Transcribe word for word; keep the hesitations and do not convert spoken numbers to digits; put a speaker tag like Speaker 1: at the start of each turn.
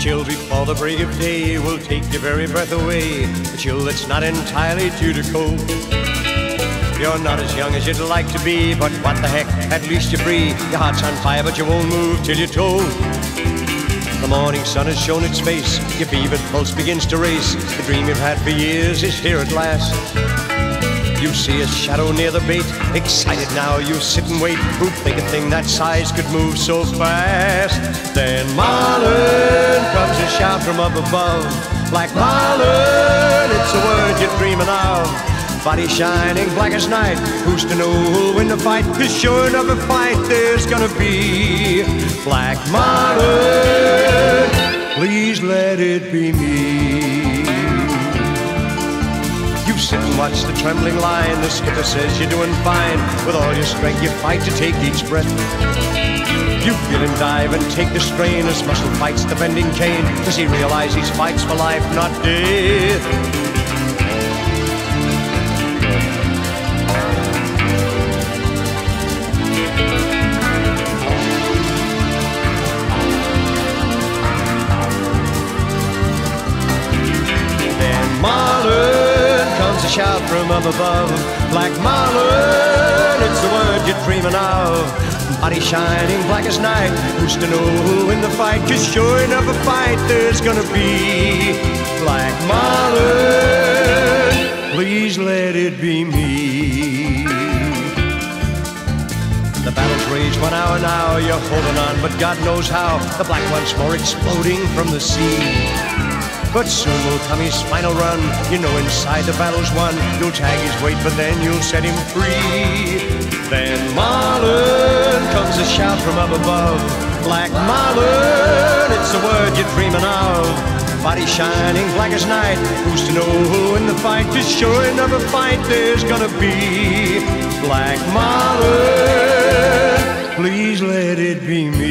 Speaker 1: chill before the break of day will take your very breath away. A chill that's not entirely due to cold. You're not as young as you'd like to be, but what the heck, at least you're free. Your heart's on fire, but you won't move till you're told. The morning sun has shown its face, your fevered pulse begins to race. The dream you've had for years is here at last. You see a shadow near the bait, excited now you sit and wait. Who'd think a thing that size could move so fast? Then Marlin comes a shout from up above. Like Marlin, it's a word you're dreaming of. Body shining black as night, who's to know who'll win the fight? 'Cause sure enough a fight there's gonna be. Black Marlin, please let it be me. You sit and watch the trembling line, the skipper says you're doing fine. With all your strength you fight to take each breath. You feel him dive and take the strain as muscle fights the bending cane. Does he realize he fights for life, not death? A shout from up above. Black Marlin, it's the word you're dreaming of. Body shining black as night, who's to know who'll win the fight? 'Cause sure enough a fight there's gonna be. Black Marlin, please let it be me. The battle's raged one hour now, you're holding on, but God knows how. The black once more exploding from the sea. But soon will come his final run. You know inside the battle's won. You'll tag his weight, but then you'll set him free. Then Marlin comes a shout from up above. Black Marlin, it's the word you're dreaming of. Body shining black as night, who's to know who'll win the fight? 'Cause sure enough a fight there's gonna be. Black Marlin, please let it be me.